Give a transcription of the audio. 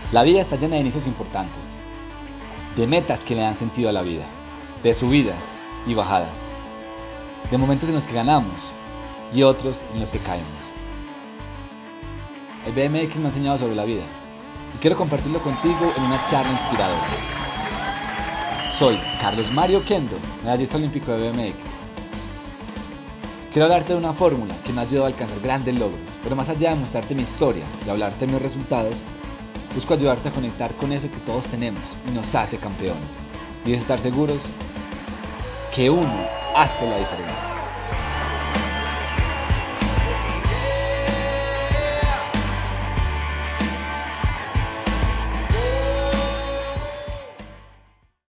La vida está llena de inicios importantes, de metas que le dan sentido a la vida, de subidas y bajadas, de momentos en los que ganamos y otros en los que caemos. El BMX me ha enseñado sobre la vida y quiero compartirlo contigo en una charla inspiradora. Soy Carlos Mario Kendo, medallista olímpico de BMX. Quiero hablarte de una fórmula que me ha ayudado a alcanzar grandes logros, pero más allá de mostrarte mi historia y hablarte de mis resultados, busco ayudarte a conectar con eso que todos tenemos y nos hace campeones. Y de estar seguros que uno hace la diferencia.